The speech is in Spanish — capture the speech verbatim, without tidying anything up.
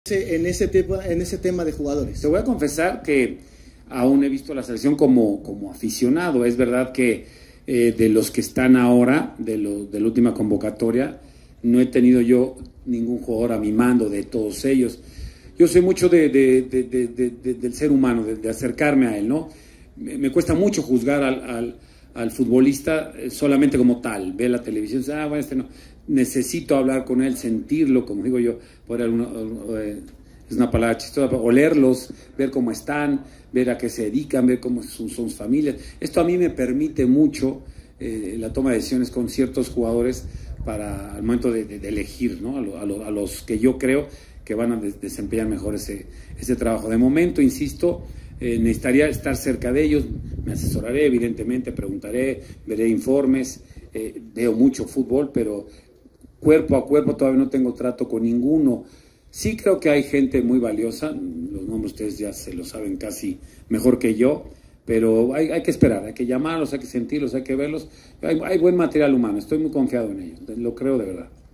en ese, tema, en ese tema de jugadores? Te voy a confesar que aún he visto la selección como, como aficionado. Es verdad que eh, de los que están ahora, de, lo, de la última convocatoria, no he tenido yo ningún jugador a mi mando de todos ellos. Yo soy mucho de, de, de, de, de, de, del ser humano, de, de acercarme a él, ¿no? Me, me cuesta mucho juzgar al, al, al futbolista solamente como tal. Ve la televisión, ah, bueno, este no. Necesito hablar con él, sentirlo, como digo yo, por alguna, eh, es una palabra chistosa, olerlos, ver cómo están, ver a qué se dedican, ver cómo son, son sus familias. Esto a mí me permite mucho eh, la toma de decisiones con ciertos jugadores para al momento de, de, de elegir, ¿no? a, lo, a, lo, a los que yo creo que van a des desempeñar mejor ese, ese trabajo. De momento, insisto, eh, necesitaría estar cerca de ellos, me asesoraré, evidentemente, preguntaré, veré informes, eh, veo mucho fútbol, pero cuerpo a cuerpo todavía no tengo trato con ninguno. Sí creo que hay gente muy valiosa, los nombres ustedes ya se lo saben casi mejor que yo, pero hay, hay que esperar, hay que llamarlos, hay que sentirlos, hay que verlos. Hay, hay buen material humano, estoy muy confiado en ellos, lo creo de verdad.